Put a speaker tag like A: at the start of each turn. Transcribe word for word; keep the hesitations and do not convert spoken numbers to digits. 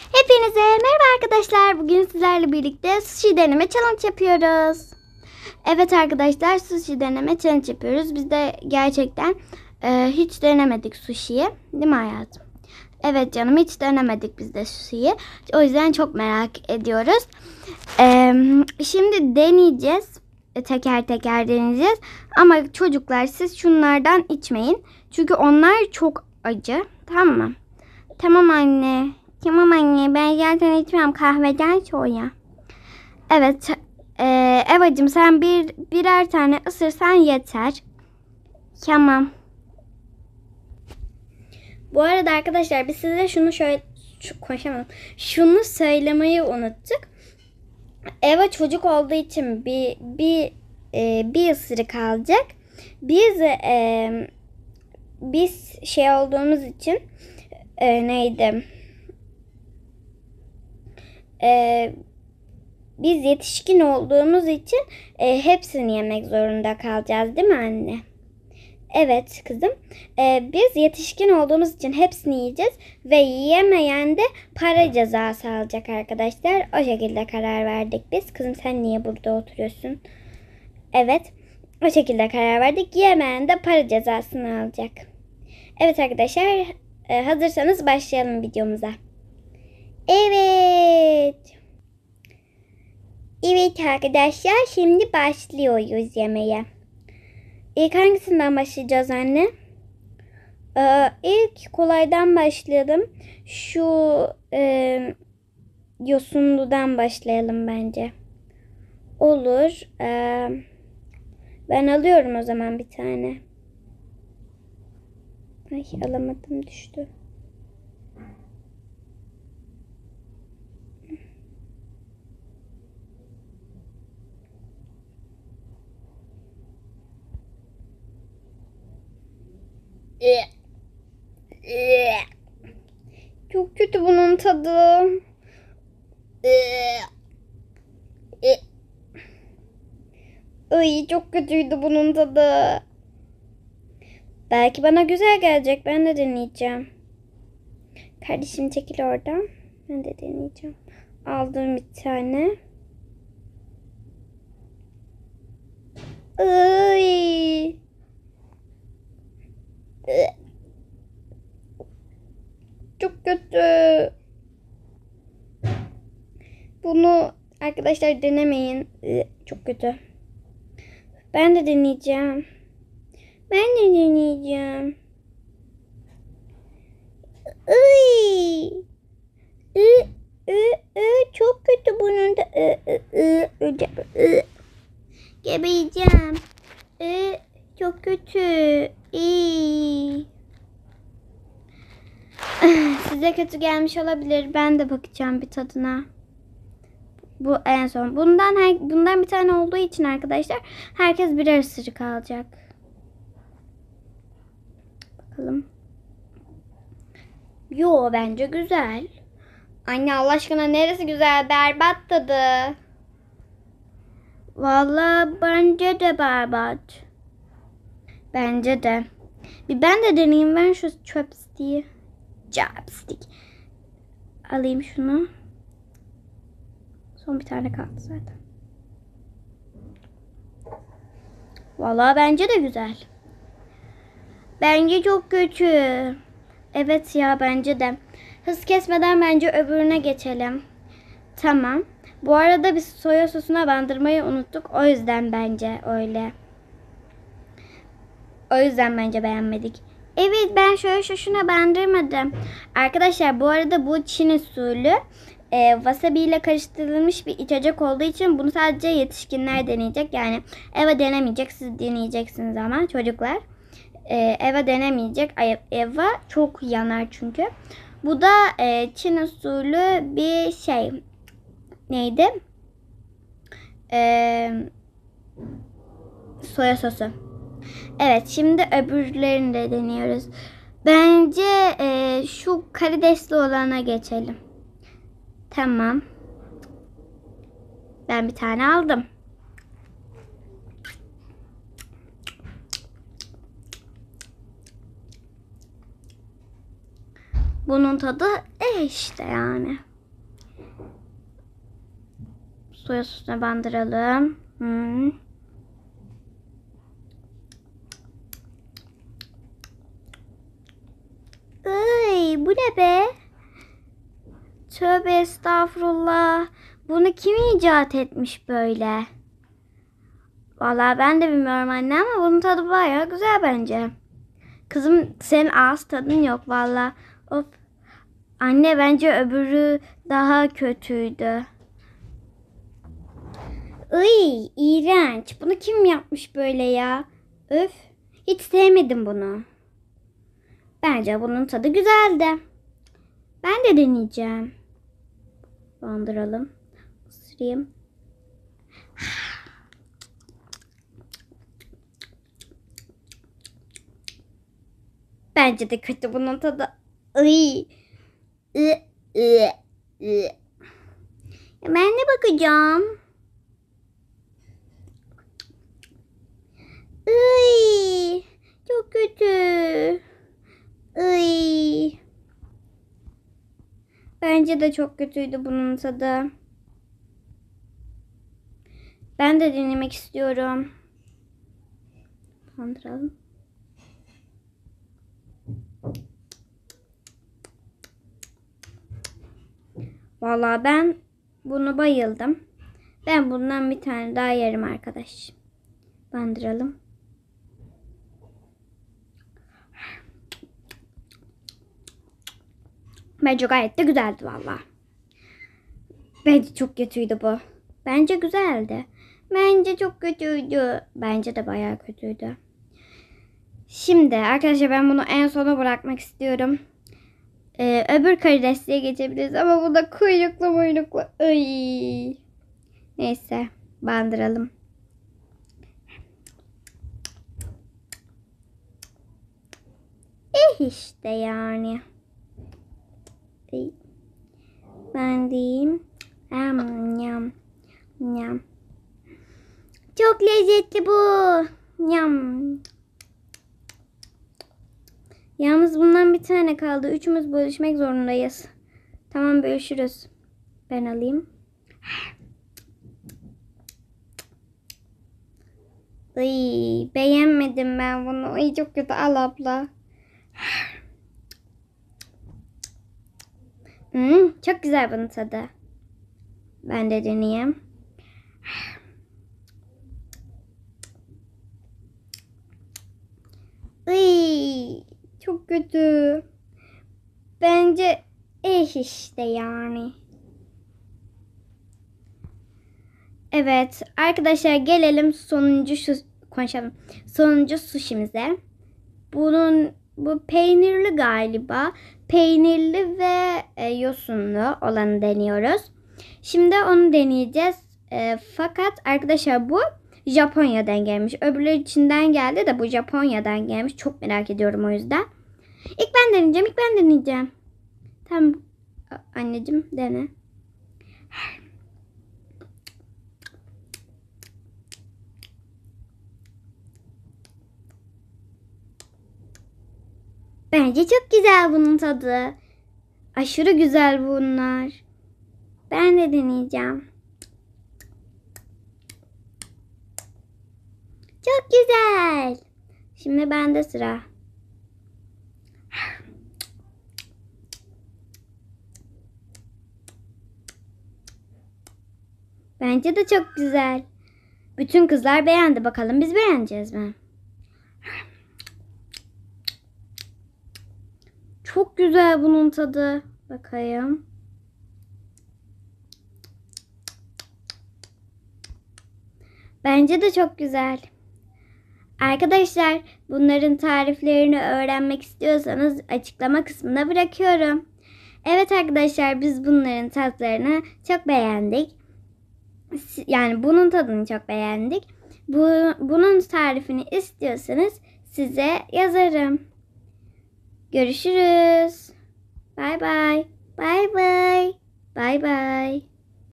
A: Hepinize merhaba arkadaşlar. Bugün sizlerle birlikte sushi deneme challenge yapıyoruz. Evet arkadaşlar, sushi deneme challenge yapıyoruz. Biz de gerçekten e, hiç denemedik sushi'yi. Değil mi hayatım? Evet canım, hiç denemedik biz de sushi'yi. O yüzden çok merak ediyoruz. E, şimdi deneyeceğiz. Teker teker deneyeceğiz. Ama çocuklar, siz şunlardan içmeyin. Çünkü onlar çok acı. Tamam mı? Tamam anne. Tamam anne, ben zaten içmem kahveden sonra. Evet. E, Evacım, sen bir birer tane ısırsan yeter. Tamam. Bu arada arkadaşlar, biz size şunu şöyle şu, konuşamam. Şunu söylemeyi unuttuk. Eva çocuk olduğu için bir bir e, bir ısırık alacak. Biz e, biz şey olduğumuz için e, neydi? E, biz yetişkin olduğumuz için e, hepsini yemek zorunda kalacağız, değil mi anne? Evet kızım. Ee, biz yetişkin olduğumuz için hepsini yiyeceğiz ve yiyemeyen de para cezası alacak arkadaşlar. O şekilde karar verdik biz. Kızım, sen niye burada oturuyorsun? Evet. O şekilde karar verdik. Yiyemeyen de para cezasını alacak. Evet arkadaşlar. E, hazırsanız başlayalım videomuza. Evet. Evet arkadaşlar. Şimdi başlıyoruz yemeğe. İlk hangisinden başlayacağız anne? Ee, ilk kolaydan başlayalım. Şu e, yosunludan başlayalım bence. Olur. Ee, ben alıyorum o zaman bir tane. Ay, alamadım, düştü. Çok kötü bunun tadı. Ay, çok kötüydü bunun tadı. Belki bana güzel gelecek. Ben de deneyeceğim. Kardeşim çekil oradan. Ben de deneyeceğim. Aldım bir tane. Ay. Çok kötü. Bunu arkadaşlar denemeyin. Çok kötü. Ben de deneyeceğim. Ben de deneyeceğim. Ay. Ü, ü, ü, çok kötü bunun da. Ü, ü, ü, ü. Gebeyeceğim. Ü, çok kötü. İyi. Size kötü gelmiş olabilir. Ben de bakacağım bir tadına. Bu en son. Bundan her, bundan bir tane olduğu için arkadaşlar herkes birer ısırık alacak. Bakalım. Yo, bence güzel. Anne, Allah aşkına, neresi güzel? Berbat tadı. Vallahi bence de berbat. Bence de. Bir ben de deneyeyim. Ben şu chopstick'i. Chopstick. Alayım şunu. Son bir tane kaldı zaten. Vallahi bence de güzel. Bence çok kötü. Evet ya, bence de. Hız kesmeden bence öbürüne geçelim. Tamam. Bu arada biz soya sosuna bandırmayı unuttuk. O yüzden bence öyle. O yüzden bence beğenmedik. Evet, ben şöyle şuna bandırmadım. Arkadaşlar, bu arada bu Çin usulü e, wasabi ile karıştırılmış bir içecek olduğu için bunu sadece yetişkinler deneyecek. Yani Eva denemeyecek. Siz deneyeceksiniz ama çocuklar. E, Eva denemeyecek. Eva çok yanar çünkü. Bu da e, Çin usulü bir şey. Neydi? E, soya sosu. Evet, şimdi öbürlerini de deniyoruz. Bence e, şu karidesli olana geçelim. Tamam. Ben bir tane aldım. Bunun tadı e işte yani. soya sosuna bandıralım. Hmm. Ay, bu ne be? Tövbe estağfurullah. Bunu kim icat etmiş böyle? Vallahi ben de bilmiyorum anne ama bunun tadı bayağı güzel bence. Kızım senin ağız tadın yok vallahi. Of. Anne bence öbürü daha kötüydü. Iy, iğrenç. Bunu kim yapmış böyle ya? Öf. Hiç sevmedim bunu. Bence bunun tadı güzeldi. Ben de deneyeceğim. Bandıralım. Isırayım. Bence de kötü bunun tadı. Iy. I, I, I. Ben de bakacağım. Iy. Çok kötü. Iy. Bence de çok kötüydü bunun tadı. Ben de denemek istiyorum. Bandıralım. Vallahi ben bunu bayıldım. Ben bundan bir tane daha yerim arkadaş. Bandıralım. Bence gayet de güzeldi vallahi. Bence çok kötüydü bu. Bence güzeldi. Bence çok kötüydü. Bence de bayağı kötüydü. Şimdi arkadaşlar ben bunu en sona bırakmak istiyorum. Ee, öbür karidesliğe geçebiliriz ama bu da kuyruklu muyruklu. Ay. Neyse bandıralım. Eh işte yani. Ay. Ben diyeyim. Yam yam yam. Çok lezzetli bu. Yam. Yalnız bundan bir tane kaldı. Üçümüz bölüşmek zorundayız. Tamam bölüşürüz. Ben alayım. Ay, beğenmedim ben bunu. Ay, çok kötü. Al abla. Hmm, çok güzel bunun tadı. Ben de deneyeyim. Ay, çok kötü. Bence eh işte yani. Evet arkadaşlar gelelim sonuncu şu konuşalım. Sonuncu suşimize. Bunun bu peynirli galiba. Peynirli ve e, yosunlu olanı deniyoruz. Şimdi onu deneyeceğiz. E, fakat arkadaşlar bu Japonya'dan gelmiş. Öbürleri Çin'den geldi de bu Japonya'dan gelmiş. Çok merak ediyorum o yüzden. İlk ben deneyeceğim. İlk ben deneyeceğim. Tamam anneciğim dene. Bence çok güzel bunun tadı. Aşırı güzel bunlar. Ben de deneyeceğim. Çok güzel. Şimdi bende sıra. Bence de çok güzel. Bütün kızlar beğendi. Bakalım biz beğeneceğiz mi? Çok güzel bunun tadı. Bakayım. Bence de çok güzel. Arkadaşlar bunların tariflerini öğrenmek istiyorsanız açıklama kısmına bırakıyorum. Evet arkadaşlar biz bunların tatlarını çok beğendik. Yani bunun tadını çok beğendik. Bu, bunun tarifini istiyorsanız size yazarım. Görüşürüz. Bye bye. Bye bye. Bye bye.